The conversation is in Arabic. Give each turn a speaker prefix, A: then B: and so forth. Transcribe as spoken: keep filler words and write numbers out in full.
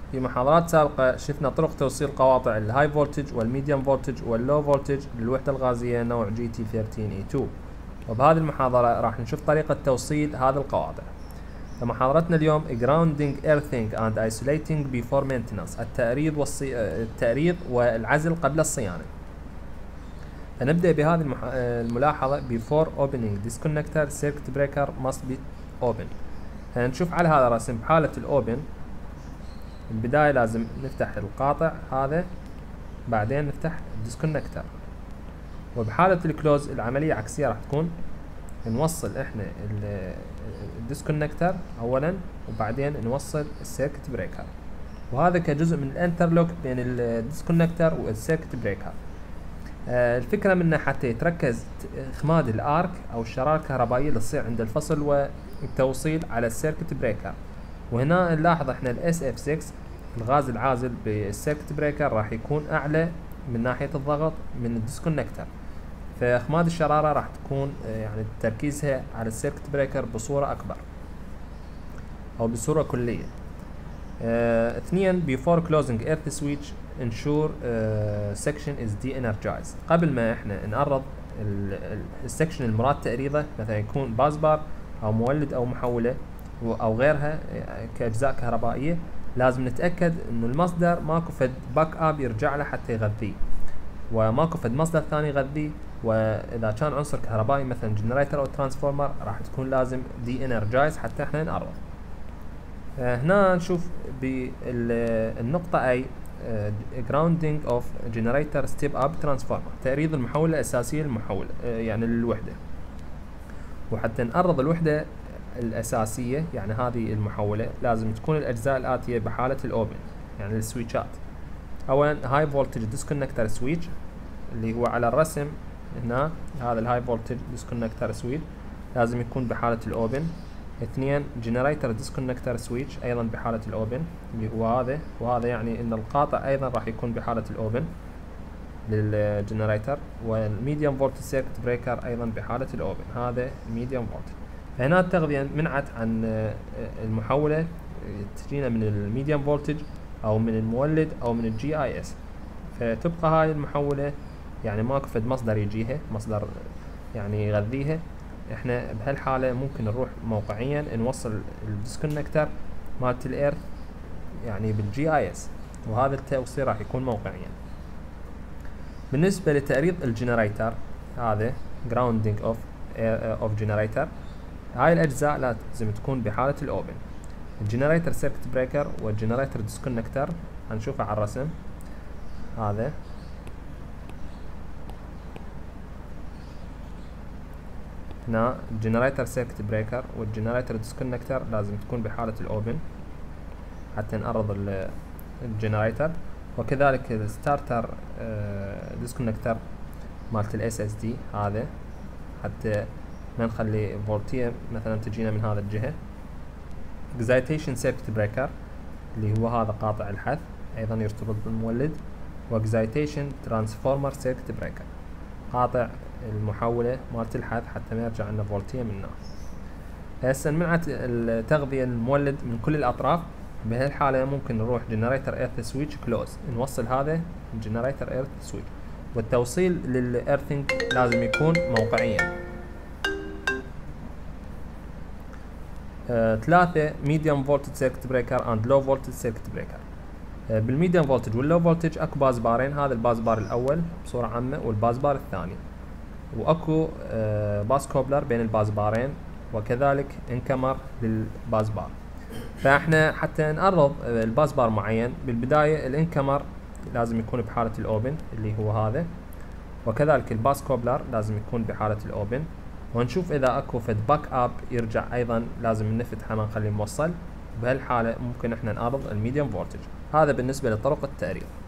A: في محاضرات سابقة شفنا طرق توصيل قواطع الهاي فولتج والميديوم فولتج واللو فولتج للوحدة الغازية نوع جي تي ثلاثة عشر إي اثنين، وبهذه المحاضرة راح نشوف طريقة توصيل هذه القواطع. فمحاضرتنا اليوم grounding earthing and isolating before maintenance، التأريض والصي... التأريض والعزل قبل الصيانة. فنبدأ بهذه المح... الملاحظة before opening disconnector circuit breaker must be open. فنشوف على هذا الرسم بحالة الأوبن البداية لازم نفتح القاطع هذا، بعدين نفتح الديسكونكتر. وبحالة الكلوز العملية عكسية راح تكون نوصل احنا الديسكونكتر اولا وبعدين نوصل السيركت بريكر، وهذا كجزء من الانترلوك بين الديسكونكتر والسيركت بريكر. آه الفكرة منه حتى يتركز اخماد الارك او الشرارة الكهربائية اللي تصير عند الفصل والتوصيل على السيركت بريكر. وهنا نلاحظ احنا الاس اف ستة الغاز العازل بالسيركت بريكر راح يكون اعلى من ناحية الضغط من الديسكونكتر، فاخماد الشرارة راح تكون يعني تركيزها على السيركت بريكر بصورة اكبر او بصورة كلية. اه اثنين before closing earth switch ensure uh, section is de-energized. قبل ما احنا نقرض السكشن المراد تأريضه، مثلا يكون بازبار او مولد او محولة او غيرها كاجزاء كهربائية، لازم نتأكد انه المصدر ماكو فد باك اب يرجع له حتى يغذيه، وماكو فد مصدر ثاني يغذيه. واذا كان عنصر كهربائي مثلا جنريتر او ترانسفورمر راح تكون لازم دي انرجايز حتى احنا نقرب. آه هنا نشوف بالنقطة اي جراوندينج اوف جنريتر ستيب اب ترانسفورمر، تأريض المحولة الاساسية للمحولة آه يعني للوحدة. وحتى نقرض الوحدة الاساسية يعني هذه المحولة لازم تكون الاجزاء الاتية بحالة الاوبن، يعني السويتشات. اولا هاي فولتج ديسكونكتر سويتش اللي هو على الرسم هنا، هذا الهاي فولتج ديسكونكتر سويتش لازم يكون بحالة الاوبن. اثنين جنريتر ديسكونكتر سويتش ايضا بحالة الاوبن اللي هو هذا، وهذا يعني ان القاطع ايضا راح يكون بحالة الاوبن للجنريتر. والميديوم فولتج سيركت بريكر ايضا بحالة الاوبن، هذا الميديوم فولتج. فهنا التغذية منعت عن المحولة تجينا من الميديوم فولتج او من المولد او من الجي اي اس، فتبقى هاي المحولة يعني ماكو فد مصدر يجيها، مصدر يعني يغذيها. احنا بهالحالة ممكن نروح موقعيا نوصل الديسكونكتر مالت الايرث يعني بالجي اي اس، وهذا التوصيل راح يكون موقعيا. بالنسبة لتأريض الجنريتر هذا grounding of of generator، هاي الاجزاء لازم تكون بحالة الاوبن. الجنريتر سيركت بريكر والجنريتر ديسكونكتر هنشوفها على الرسم هذا. هنا الجنريتر سيركت بريكر والجنريتر ديسكونكتر لازم تكون بحالة الاوبن حتى نقرض الجنريتر. وكذلك الستارتر ديسكونكتر مالت الاس اس دي هذا، حتى ما نخلي فولتية مثلا تجينا من هذا الجهة. اكزايتيشن سيركت بريكر اللي هو هذا قاطع الحث ايضا يرتبط بالمولد. واكزايتيشن ترانسفورمر سيركت بريكر، قاطع المحولة مالت الحث حتى ما يرجع لنا فولتية منه. هسه منعت التغذية المولد من كل الاطراف، بهالحالة ممكن نروح جنريتر ايرث سويتش كلوز، نوصل هذا الجنريتر ايرث سويتش. والتوصيل للإيرثينج لازم يكون موقعيا. ثلاثة ميديوم فولتج سيركت بريكر اند لو فولتج سيركت بريكر. بالميديوم فولتج واللو فولتج اكو بازبارين، هذا البازبار الاول بصورة عامة والبازبار الثاني، واكو آه باس كوبلر بين البازبارين، وكذلك انكمر للبازبار. فاحنا حتى نقرض البازبار معين بالبداية الانكمر لازم يكون بحالة الاوبن اللي هو هذا، وكذلك الباس كوبلر لازم يكون بحالة الاوبن. ونشوف اذا اكو فد باك اب يرجع ايضا لازم نفتحه ما نخليه موصل. بهالحالة ممكن احنا نقرض الميديوم فولتج. هذا بالنسبة لطرق التأريض.